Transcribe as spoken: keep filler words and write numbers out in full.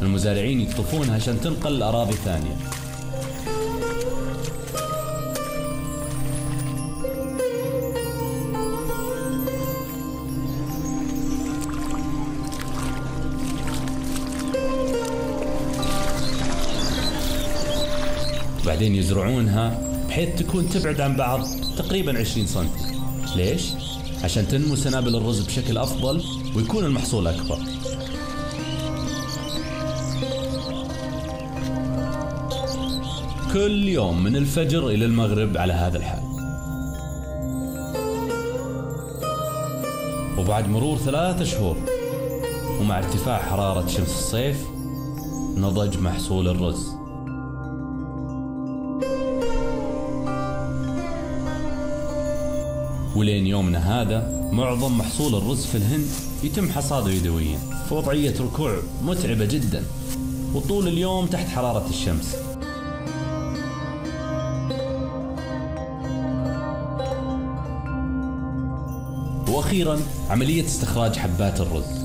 المزارعين يقطفونها عشان تنقل لأراضي ثانية. بعدين يزرعونها بحيث تكون تبعد عن بعض تقريبا عشرين سنتي. ليش؟ عشان تنمو سنابل الرز بشكل أفضل ويكون المحصول أكبر. كل يوم من الفجر إلى المغرب على هذا الحال. وبعد مرور ثلاثة شهور ومع ارتفاع حرارة شمس الصيف نضج محصول الرز. ولين يومنا هذا معظم محصول الرز في الهند يتم حصاده يدويا في وضعية ركوع متعبة جدا وطول اليوم تحت حرارة الشمس. وأخيرا عملية استخراج حبات الرز.